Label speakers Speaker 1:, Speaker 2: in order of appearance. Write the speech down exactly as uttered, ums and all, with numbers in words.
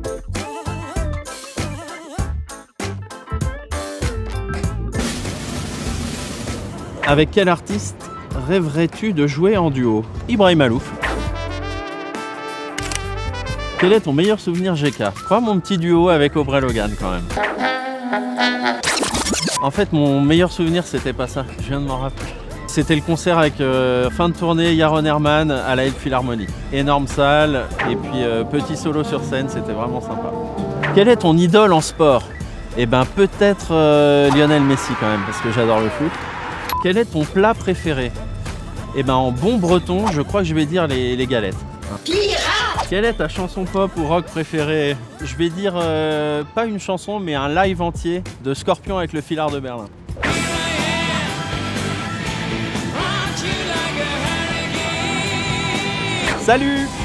Speaker 1: Avec quel artiste rêverais-tu de jouer en duo? Ibrahim Alouf. Quel est ton meilleur souvenir G K? Je crois mon petit duo avec Aubrey Logan quand même. En fait, mon meilleur souvenir, c'était pas ça. Je viens de m'en rappeler. C'était le concert avec euh, fin de tournée Yaron Herman à la Philharmonie. Énorme salle et puis euh, petit solo sur scène, c'était vraiment sympa. Quel est ton idole en sport? Eh ben peut-être euh, Lionel Messi quand même, parce que j'adore le foot. Quel est ton plat préféré? Eh ben en bon breton, je crois que je vais dire les, les galettes. Quelle est ta chanson pop ou rock préférée? Je vais dire euh, pas une chanson, mais un live entier de Scorpion avec le Filard de Berlin. Salut!